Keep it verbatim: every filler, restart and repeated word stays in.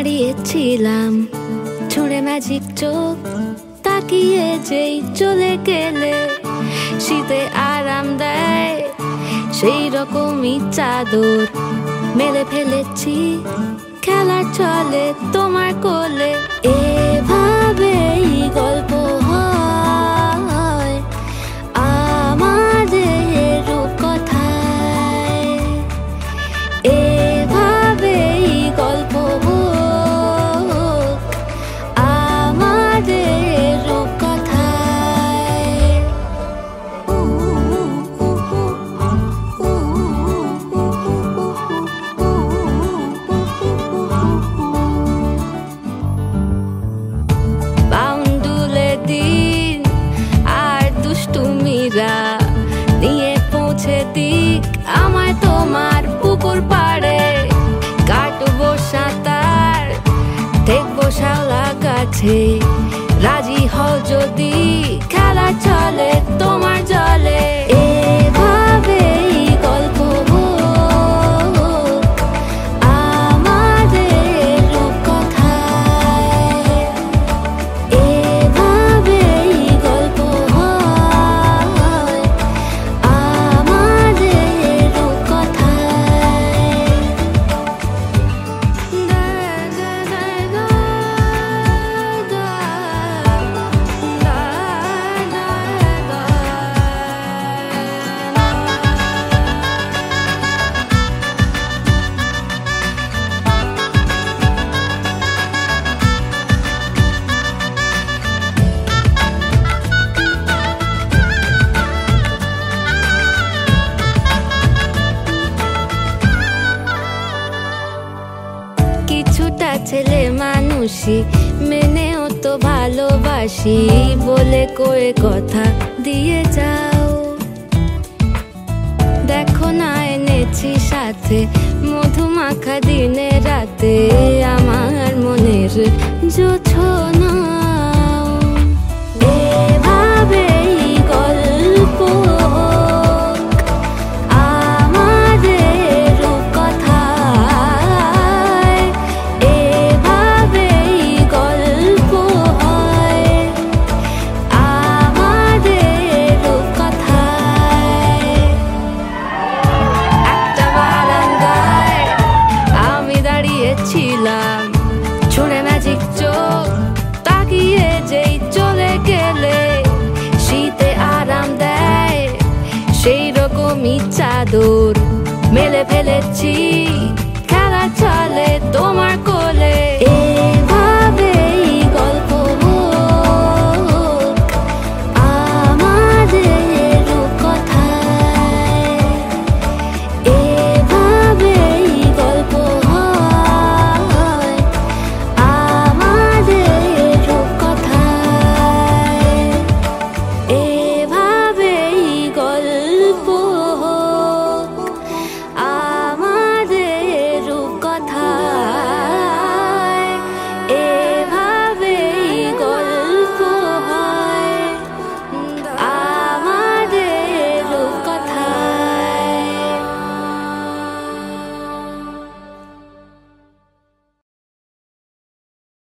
দাঁড়িয়েছিলাম ছুঁড়ে ম্যাজিক চোখ তাকিয়ে যেই চলে গেলে শীতে আরাম দেয় সেই রকমই চাদর মেলে ফেলেছি খেলার চলে তোমার কোলে। এভাবেই গল্প হয় আমাদের রূপকথায়, এভাবেই গল্প হোক আমাদের রূপকথায়। বাউন্ডুলে দিন আর দুষ্টুমিরা নিয়ে পৌঁছে দিক আমায় তোমার পুকুর পাড়ে। কাটবো সাঁতার দেখবো শাওলা গাছে, রাজি হও যদি খেলা চলে তোমার জলে। এভাবেই গল্প হোক আমাদের রূপকথায়, এভাবেই গল্প হয় আমাদের রূপকথায়। কিছুটা ছেলে মানুষই মেনেও তো ভালোবাসি বলে কয়ে কথা দিয়ে যাও। দেখো না এনেছি সাথে মধুমাখা দিনে রাতে আমার মনের জোছনা। এভাবেই গল্প হোক আমাদের রূপকথায়, এভাবেই গল্প হয় আমাদের রূপকথায়। একটা বারান্দায় আমি দাঁড়িয়েছিলাম ছুঁড়ে ম্যাজিক চোখ তাকিয়ে যেই চলে গেলে শীতে আরাম দেয় সেই রকমই চাদর মেলে ফেলেছি খেলা চলে তোমার কোলে।